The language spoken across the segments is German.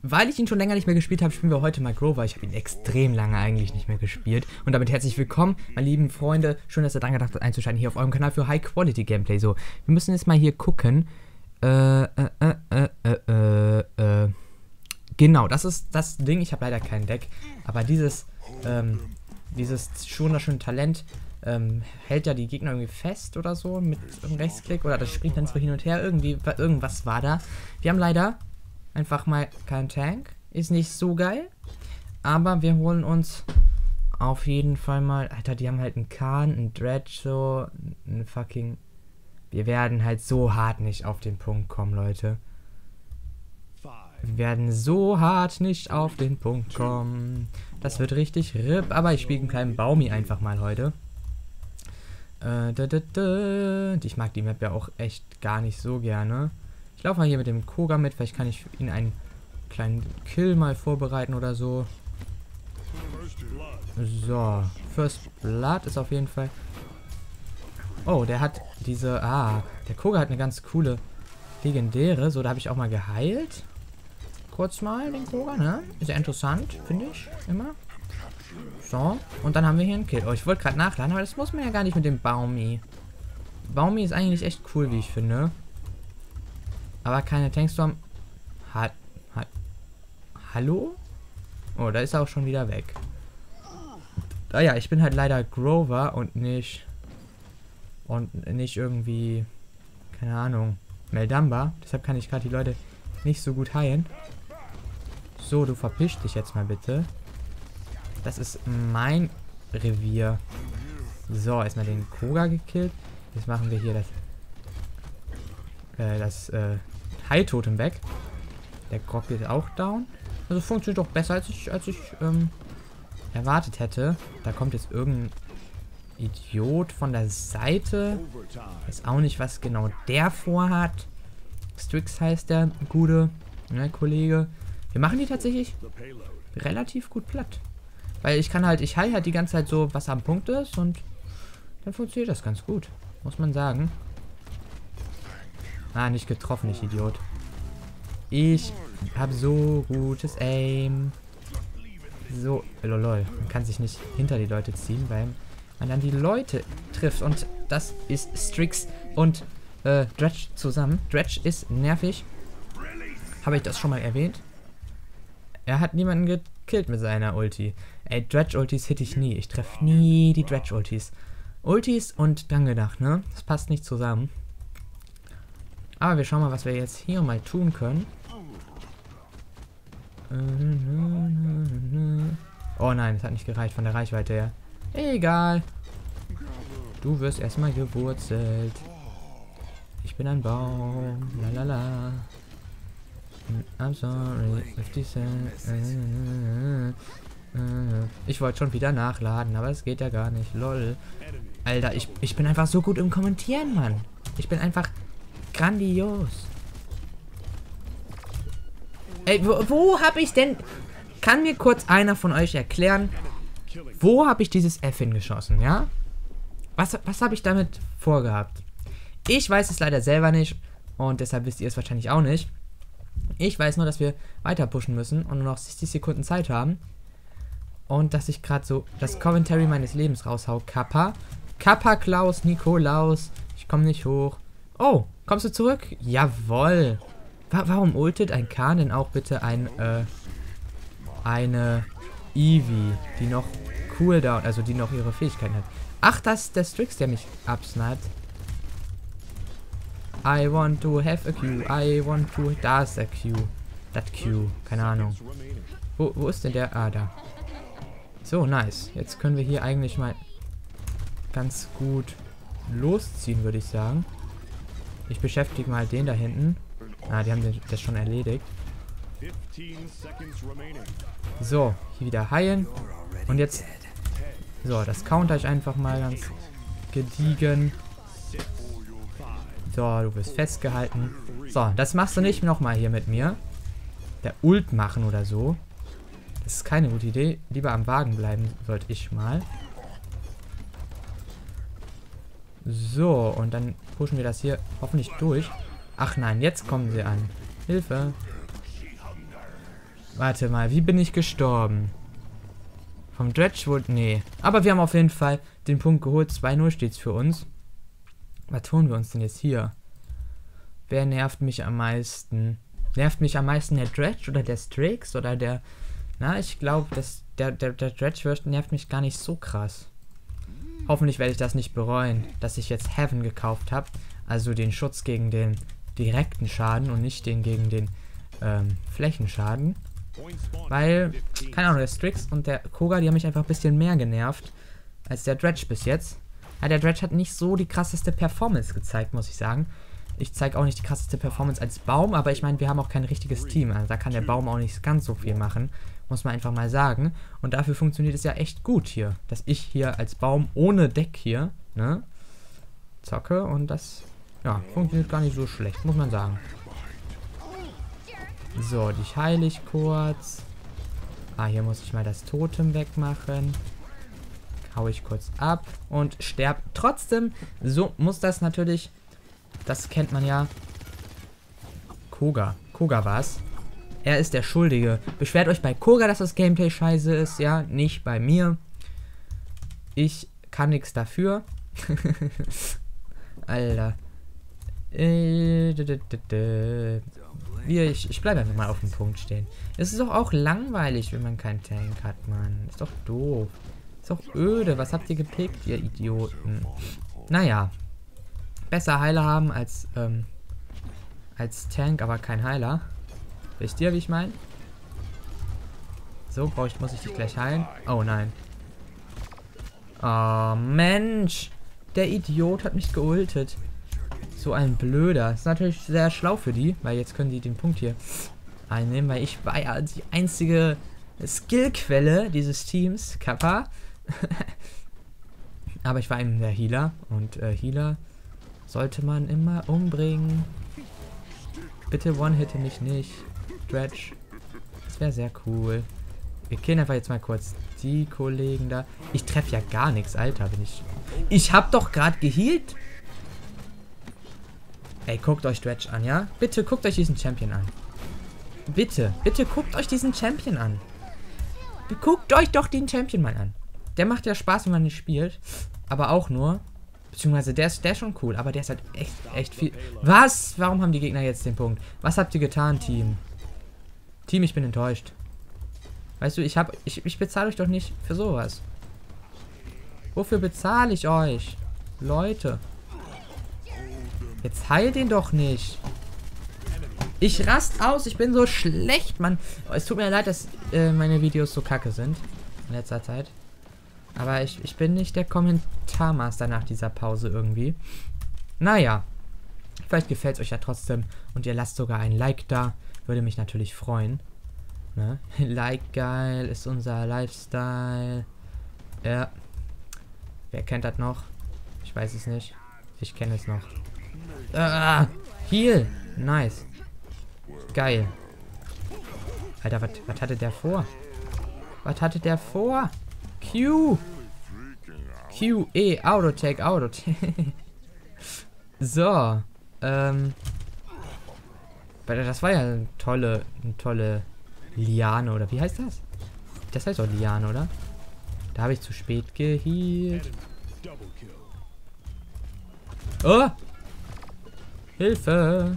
weil ich ihn schon länger nicht mehr gespielt habe, spielen wir heute mal Grover. Ich habe ihn extrem lange eigentlich nicht mehr gespielt. Und damit herzlich willkommen, meine lieben Freunde. Schön, dass ihr dran gedacht habt, einzuschalten hier auf eurem Kanal für High-Quality-Gameplay. So, wir müssen jetzt mal hier gucken. Genau, das ist das Ding. Ich habe leider kein Deck. Aber dieses wunderschöne Talent hält ja die Gegner irgendwie fest oder so mit einem Rechtsklick. Oder das springt dann so hin und her. Irgendwas war da. Wir haben leider einfach mal keinen Tank. Ist nicht so geil. Aber wir holen uns auf jeden Fall mal... Alter, die haben halt einen Kahn, einen Dredge, so... Einen fucking... Wir werden halt so hart nicht auf den Punkt kommen, Leute. Wir werden so hart nicht auf den Punkt kommen. Das wird richtig RIP. Aber ich spiele einen kleinen Baumi einfach mal heute. Ich mag die Map ja auch echt gar nicht so gerne. Ich laufe mal hier mit dem Koga mit. Vielleicht kann ich für ihn einen kleinen Kill mal vorbereiten oder so. So, First Blood ist auf jeden Fall... Oh, der hat diese... der Koga hat eine ganz coole legendäre. So, da habe ich auch mal geheilt. Kurz mal den Koga, ne? Ist ja interessant, finde ich. Immer. So, und dann haben wir hier einen Kill. Oh, ich wollte gerade nachladen, aber das muss man ja gar nicht mit dem Baumi. Baumi ist eigentlich echt cool, wie ich finde. Aber keine Tankstorm. Hallo? Oh, da ist er auch schon wieder weg. Ja, ich bin halt leider Grover und nicht irgendwie, keine Ahnung, Meldamba. Deshalb kann ich gerade die Leute nicht so gut heilen. So, du verpisch dich jetzt mal bitte. Das ist mein Revier. So, erstmal den Koga gekillt. Jetzt machen wir hier das Heiltotem weg. Der Grog ist auch down. Also funktioniert doch besser, als ich erwartet hätte. Da kommt jetzt irgendein Idiot von der Seite. Weiß auch nicht, was genau der vorhat. Strix heißt der gute Kollege. Wir machen die tatsächlich relativ gut platt. Weil ich heile halt die ganze Zeit so, was am Punkt ist, und dann funktioniert das ganz gut. Muss man sagen. Nicht getroffen, ich Idiot. Ich habe so gutes Aim. So, lol. Man kann sich nicht hinter die Leute ziehen, weil man dann die Leute trifft. Und das ist Strix und Dredge zusammen. Dredge ist nervig. Habe ich das schon mal erwähnt? Er hat niemanden gekillt mit seiner Ulti. Ey, Dredge-Ultis hitte ich nie. Ich treffe nie die Dredge-Ultis. Ultis und dran gedacht, ne? Das passt nicht zusammen. Aber wir schauen mal, was wir jetzt hier mal tun können. Oh nein, das hat nicht gereicht von der Reichweite her. Egal. Du wirst erstmal gewurzelt. Ich bin ein Baum. Lalala. I'm sorry if this ich wollte schon wieder nachladen, aber es geht ja gar nicht. Lol. Alter, ich bin einfach so gut im Kommentieren, Mann. Ich bin einfach grandios. Ey, wo habe ich denn... Kann mir kurz einer von euch erklären, wo habe ich dieses F hingeschossen, ja? Was habe ich damit vorgehabt? Ich weiß es leider selber nicht und deshalb wisst ihr es wahrscheinlich auch nicht. Ich weiß nur, dass wir weiter pushen müssen und nur noch 60 Sekunden Zeit haben. Und dass ich gerade so das Commentary meines Lebens raushau. Kappa. Kappa Klaus Nikolaus. Ich komme nicht hoch. Oh, kommst du zurück? Jawoll. Warum ultet ein Kahn denn auch bitte eine Eevee, die noch Cooldown, also die noch ihre Fähigkeiten hat? Ach, das ist der Strix, der mich absniped. I want to have a Q. I want to... Da ist der Q. Das Q. Keine Ahnung. Wo ist denn der? Da. So, nice. Jetzt können wir hier eigentlich mal ganz gut losziehen, würde ich sagen. Ich beschäftige mal den da hinten. Die haben das schon erledigt. So, hier wieder heilen. Und jetzt... So, das counter ich einfach mal ganz gediegen. So, du wirst festgehalten. So, das machst du nicht nochmal hier mit mir. Der Ult machen oder so. Das ist keine gute Idee. Lieber am Wagen bleiben sollte ich mal. So, und dann pushen wir das hier hoffentlich durch. Ach nein, jetzt kommen sie an. Hilfe. Warte mal, wie bin ich gestorben? Vom Dredge wurde... Nee. Aber wir haben auf jeden Fall den Punkt geholt. 2-0 steht's für uns. Was tun wir uns denn jetzt hier? Wer nervt mich am meisten? Nervt mich am meisten der Dredge oder der Strix oder der... Na, ich glaube, der Dredge nervt mich gar nicht so krass. Hoffentlich werde ich das nicht bereuen, dass ich jetzt Heaven gekauft habe. Also den Schutz gegen den direkten Schaden und nicht den gegen den Flächenschaden. Weil, keine Ahnung, der Strix und der Koga, die haben mich einfach ein bisschen mehr genervt als der Dredge bis jetzt. Ja, der Dredge hat nicht so die krasseste Performance gezeigt, muss ich sagen. Ich zeige auch nicht die krasseste Performance als Baum, aber ich meine, wir haben auch kein richtiges Team. Also da kann der Baum auch nicht ganz so viel machen, muss man einfach mal sagen. Und dafür funktioniert es ja echt gut hier, dass ich hier als Baum ohne Deck hier, ne, zocke. Und das, ja, funktioniert gar nicht so schlecht, muss man sagen. So, dich heile ich kurz. Ah, hier muss ich mal das Totem wegmachen. Hau ich kurz ab und sterb trotzdem. So muss das natürlich... Das kennt man ja. Koga. Koga war's. Er ist der Schuldige. Beschwert euch bei Koga, dass das Gameplay scheiße ist, ja? Nicht bei mir. Ich kann nichts dafür. Alter. Ich bleibe einfach mal auf dem Punkt stehen. Es ist doch auch langweilig, wenn man keinen Tank hat, Mann. Ist doch doof. Ist doch öde. Was habt ihr gepickt, ihr Idioten? Naja. Besser Heiler haben als Tank, aber kein Heiler. Wisst ihr, wie ich meine? So, muss ich dich gleich heilen? Oh nein. Oh Mensch. Der Idiot hat mich geultet. So ein Blöder. Das ist natürlich sehr schlau für die, weil jetzt können die den Punkt hier einnehmen, weil ich war ja die einzige Skillquelle dieses Teams, Kappa. Aber ich war eben der Healer und Healer sollte man immer umbringen. Bitte one-hitte mich nicht. Dredge. Das wäre sehr cool. Wir killen einfach jetzt mal kurz die Kollegen da. Ich treffe ja gar nichts, Alter. Ich hab doch gerade gehealt. Ey, guckt euch Dredge an, ja? Bitte guckt euch diesen Champion an. Bitte, bitte guckt euch diesen Champion an. Guckt euch doch den Champion mal an. Der macht ja Spaß, wenn man nicht spielt. Aber auch nur... Beziehungsweise der ist schon cool, aber der ist halt echt viel... Was? Warum haben die Gegner jetzt den Punkt? Was habt ihr getan, Team? Team, ich bin enttäuscht. Weißt du, ich bezahle euch doch nicht für sowas. Wofür bezahle ich euch? Leute. Jetzt heilt den doch nicht. Ich rast aus, ich bin so schlecht, Mann. Es tut mir leid, dass meine Videos so kacke sind in letzter Zeit. Aber ich bin nicht der Kommentarmaster nach dieser Pause irgendwie. Naja. Vielleicht gefällt es euch ja trotzdem. Und ihr lasst sogar ein Like da. Würde mich natürlich freuen. Ne? Like geil ist unser Lifestyle. Ja. Wer kennt das noch? Ich weiß es nicht. Ich kenne es noch. Heal. Nice. Geil. Alter, was hatte der vor? Was hatte der vor? Q. Q, E, Autotech, Autotech. So. Das war ja eine tolle Liane, oder wie heißt das? Das heißt auch Liane, oder? Da habe ich zu spät gehealt. Oh! Hilfe!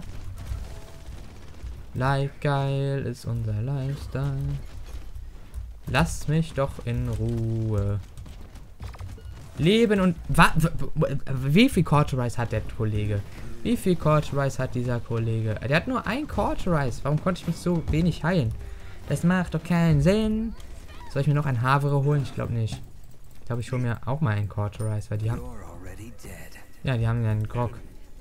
Like geil ist unser Lifestyle. Lass mich doch in Ruhe. Leben und... Wie viel Cauterize hat der Kollege? Wie viel Cauterize hat dieser Kollege? Der hat nur ein Cauterize. Warum konnte ich mich so wenig heilen? Das macht doch keinen Sinn. Soll ich mir noch ein Havre holen? Ich glaube nicht. Ich glaube, ich hole mir auch mal einen Cauterize, weil die haben... Ja, die haben ja einen Grog.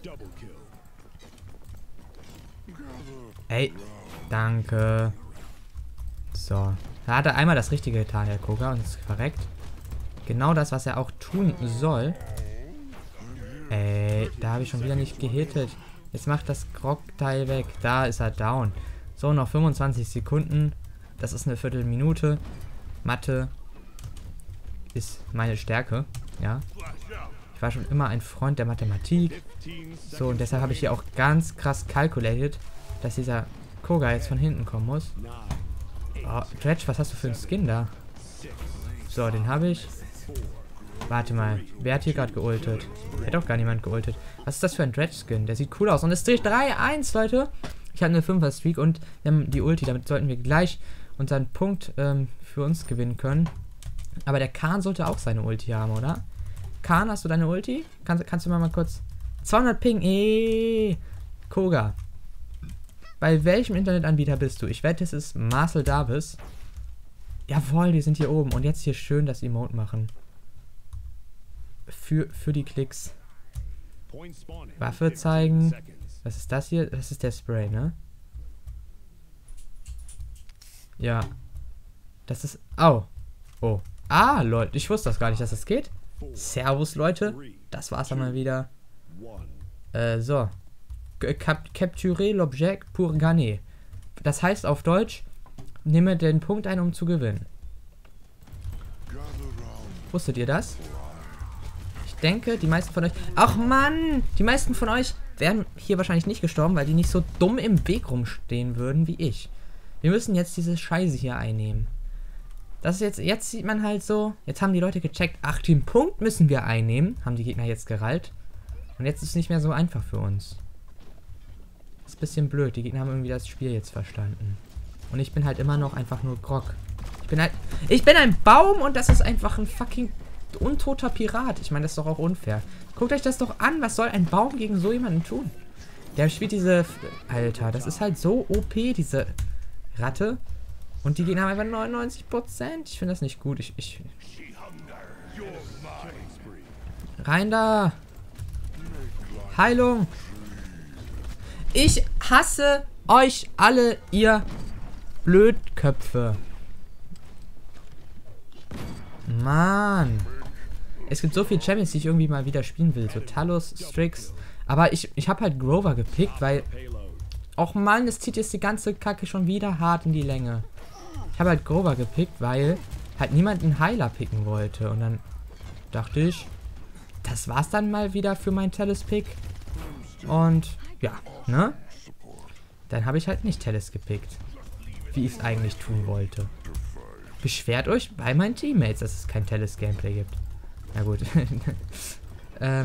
Ey, danke. So. Da hat er einmal das Richtige getan, der Koga, und ist verreckt. Genau das, was er auch tun soll. Ey, da habe ich schon wieder nicht gehittet. Jetzt macht das Grog-Teil weg. Da ist er down. So, noch 25 Sekunden. Das ist eine Viertelminute. Mathe ist meine Stärke. Ja. Ich war schon immer ein Freund der Mathematik. So, und deshalb habe ich hier auch ganz krass calculated, dass dieser Koga jetzt von hinten kommen muss. Oh, Dredge, was hast du für einen Skin da? So, den habe ich. Warte mal, wer hat hier gerade geultet? Hätte auch gar niemand geultet. Was ist das für ein Dredge-Skin? Der sieht cool aus. Und es dreht 3-1, Leute. Ich habe eine 5er-Streak und die Ulti. Damit sollten wir gleich unseren Punkt für uns gewinnen können. Aber der Khan sollte auch seine Ulti haben, oder? Khan, hast du deine Ulti? Kannst du mal kurz... 200 Ping, Koga. Bei welchem Internetanbieter bist du? Ich wette, es ist Marcel Davis. Jawohl, die sind hier oben. Und jetzt hier schön das Emote machen. Für die Klicks. Waffe zeigen. Was ist das hier? Das ist der Spray, ne? Ja. Das ist... Au. Oh. Ah, Leute. Ich wusste das gar nicht, dass das geht. Servus, Leute. Das war's dann mal wieder. So. Capturer l'objet pour gagner. Das heißt auf Deutsch, nehme den Punkt ein, um zu gewinnen. Wusstet ihr das? Ich denke, die meisten von euch... Ach Mann! Die meisten von euch wären hier wahrscheinlich nicht gestorben, weil die nicht so dumm im Weg rumstehen würden wie ich. Wir müssen jetzt diese Scheiße hier einnehmen. Das ist jetzt sieht man halt so... Jetzt haben die Leute gecheckt, ach, den Punkt müssen wir einnehmen. Haben die Gegner jetzt gerallt. Und jetzt ist es nicht mehr so einfach für uns. Das ist ein bisschen blöd. Die Gegner haben irgendwie das Spiel jetzt verstanden. Und ich bin halt immer noch einfach nur Grog. Ich bin ein Baum und das ist einfach ein fucking untoter Pirat. Ich meine, das ist doch auch unfair. Guckt euch das doch an. Was soll ein Baum gegen so jemanden tun? Der spielt diese... Alter, das ist halt so OP, diese Ratte. Und die Gegner haben einfach 99%. Ich finde das nicht gut. Rein da! Heilung! Ich hasse euch alle, ihr Blödköpfe. Mann. Es gibt so viele Champions, die ich irgendwie mal wieder spielen will. So Talos, Strix. Aber ich habe halt Grover gepickt, weil... Och Mann, es zieht jetzt die ganze Kacke schon wieder hart in die Länge. Ich habe halt Grover gepickt, weil halt niemand einen Heiler picken wollte. Und dann dachte ich, das war's dann mal wieder für mein Talos-Pick. Und ja, ne? Dann habe ich halt nicht Talos gepickt. Wie ich es eigentlich tun wollte. Beschwert euch bei meinen Teammates, dass es kein Talos-Gameplay gibt. Na gut. Aber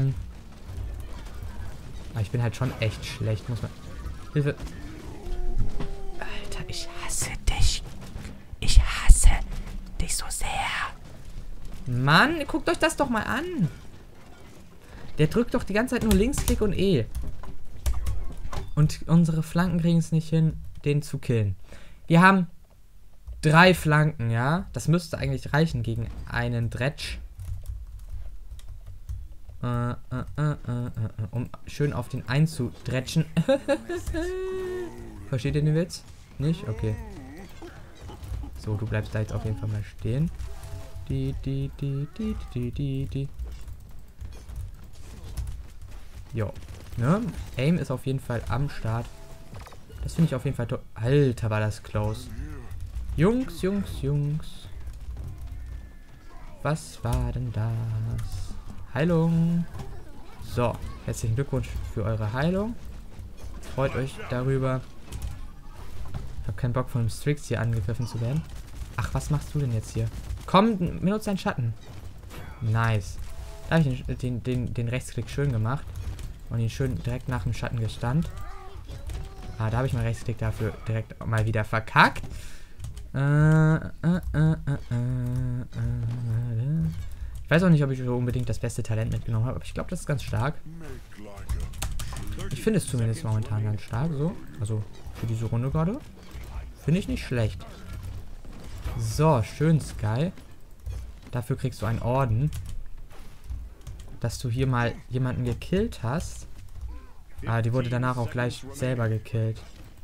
ich bin halt schon echt schlecht, muss man... Hilfe. Alter, ich hasse dich. Ich hasse dich so sehr. Mann, guckt euch das doch mal an. Der drückt doch die ganze Zeit nur Linksklick und E. Und unsere Flanken kriegen es nicht hin, den zu killen. Wir haben 3 Flanken, ja. Das müsste eigentlich reichen gegen einen Dredge. Um schön auf den einzudretschen. Versteht ihr den Witz? Nicht? Okay. So, du bleibst da jetzt auf jeden Fall mal stehen. Jo. Ne? Aim ist auf jeden Fall am Start. Das finde ich auf jeden Fall toll. Alter, war das close. Jungs. Was war denn das? Heilung. So, herzlichen Glückwunsch für eure Heilung. Freut euch darüber. Ich habe keinen Bock von dem Strix hier angegriffen zu werden. Ach, was machst du denn jetzt hier? Komm, benutze deinen Schatten. Nice. Da habe ich den Rechtsklick schön gemacht. Und ihn schön direkt nach dem Schatten gestand. Ah, da habe ich meinen Rechtsklick dafür direkt mal wieder verkackt. Ich weiß auch nicht, ob ich so unbedingt das beste Talent mitgenommen habe, aber ich glaube, das ist ganz stark. Ich finde es zumindest momentan ganz stark, so. Also, für diese Runde gerade. Finde ich nicht schlecht. So, schön, Sky. Dafür kriegst du einen Orden. Dass du hier mal jemanden gekillt hast. Ah, die wurde danach auch gleich selber gekillt.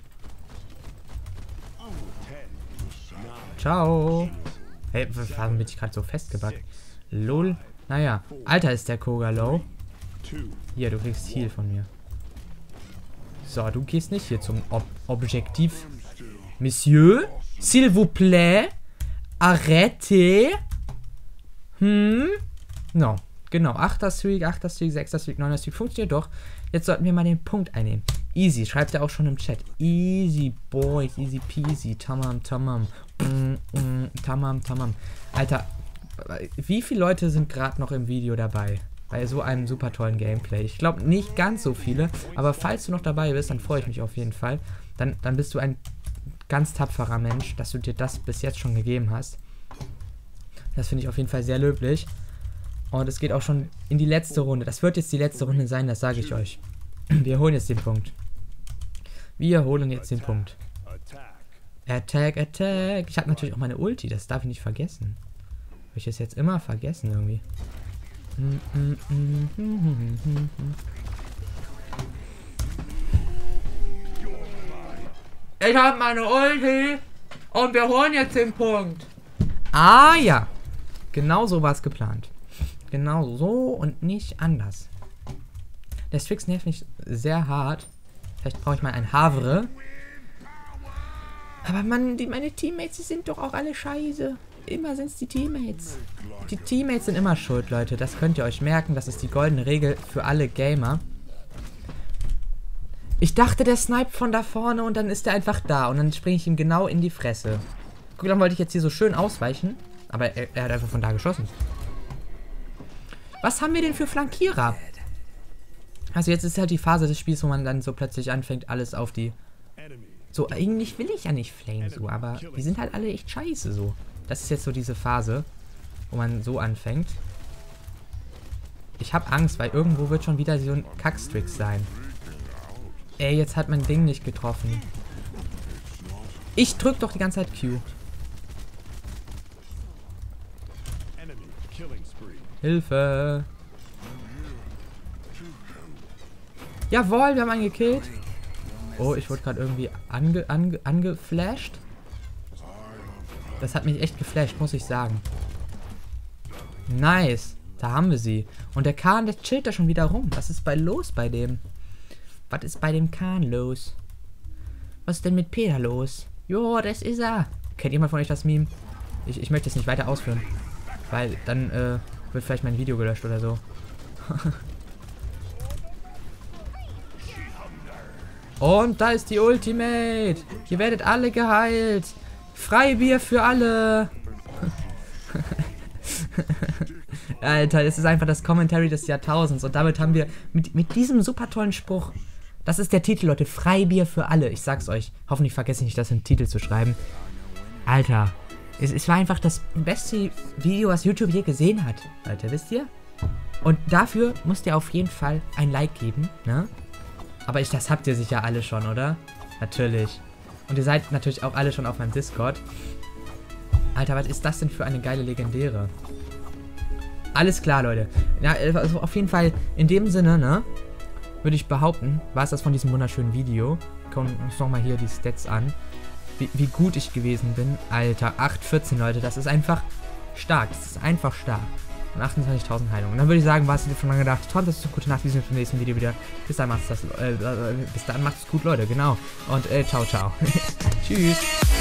Ciao. Hey, warum bin ich gerade so festgebackt? Lol. Naja. Alter, ist der Koga low. Hier, du kriegst Heal von mir. So, du gehst nicht hier zum Objektiv. Monsieur, s'il vous plaît. Arrêtez. No. Genau. 8er Streak, 8er Streak, 6er Streak, 9er Streak. Funktioniert doch. Jetzt sollten wir mal den Punkt einnehmen. Easy, schreibt er auch schon im Chat. Easy, boys, easy peasy, tamam, tamam. Tamam, tamam. Alter, wie viele Leute sind gerade noch im Video dabei? Bei so einem super tollen Gameplay. Ich glaube nicht ganz so viele, aber falls du noch dabei bist, dann freue ich mich auf jeden Fall. Dann bist du ein ganz tapferer Mensch, dass du dir das bis jetzt schon gegeben hast. Das finde ich auf jeden Fall sehr löblich. Und es geht auch schon in die letzte Runde. Das wird jetzt die letzte Runde sein, das sage ich euch. Wir holen jetzt den Punkt. Wir holen jetzt den Punkt. Attack, attack. Ich habe natürlich auch meine Ulti, das darf ich nicht vergessen. Habe ich das jetzt immer vergessen irgendwie. Ich habe meine Ulti und wir holen jetzt den Punkt. Ah ja, genau so war es geplant. Genau so und nicht anders. Der Strix nervt mich sehr hart. Vielleicht brauche ich mal ein Havre. Aber Mann, meine Teammates, die sind doch auch alle scheiße. Immer sind es die Teammates. Die Teammates sind immer schuld, Leute. Das könnt ihr euch merken. Das ist die goldene Regel für alle Gamer. Ich dachte, der sniped von da vorne und dann ist er einfach da. Und dann springe ich ihm genau in die Fresse. Guck, dann wollte ich jetzt hier so schön ausweichen. Aber er hat einfach von da geschossen. Was haben wir denn für Flankierer? Also jetzt ist halt die Phase des Spiels, wo man dann so plötzlich anfängt, alles auf die... So, eigentlich will ich ja nicht Flame so, aber die sind halt alle echt scheiße so. Das ist jetzt so diese Phase, wo man so anfängt. Ich habe Angst, weil irgendwo wird schon wieder so ein Kackstrix sein. Ey, jetzt hat mein Ding nicht getroffen. Ich drück doch die ganze Zeit Q. Hilfe! Jawohl, wir haben einen gekillt. Oh, ich wurde gerade irgendwie angeflasht. Das hat mich echt geflasht, muss ich sagen. Nice. Da haben wir sie. Und der Kahn, der chillt da schon wieder rum. Was ist los bei dem? Was ist bei dem Kahn los? Was ist denn mit Peter los? Jo, das ist er. Kennt jemand von euch das Meme? Ich möchte es nicht weiter ausführen. Weil dann wird vielleicht mein Video gelöscht oder so. Und da ist die Ultimate. Ihr werdet alle geheilt. Freibier für alle. Alter, es ist einfach das Commentary des Jahrtausends. Und damit haben wir mit diesem super tollen Spruch. Das ist der Titel, Leute. Freibier für alle. Ich sag's euch. Hoffentlich vergesse ich nicht, das in den Titel zu schreiben. Alter. Es war einfach das beste Video, was YouTube je gesehen hat. Alter, wisst ihr? Und dafür müsst ihr auf jeden Fall ein Like geben, ne? Aber das habt ihr sicher alle schon, oder? Natürlich. Und ihr seid natürlich auch alle schon auf meinem Discord. Alter, was ist das denn für eine geile Legendäre? Alles klar, Leute. Ja, also auf jeden Fall in dem Sinne, ne? Würde ich behaupten, war es das von diesem wunderschönen Video. Gucken uns nochmal hier die Stats an. Wie gut ich gewesen bin. Alter, 8,14, Leute. Das ist einfach stark. Das ist einfach stark. Und 28.000 Heilungen. Und dann würde ich sagen, war es jetzt schon lange gedacht. Toll, das ist eine gute Nacht. Wir sehen uns im nächsten Video wieder. Bis dann macht's gut, Leute. Genau. Und ciao, ciao. Tschüss.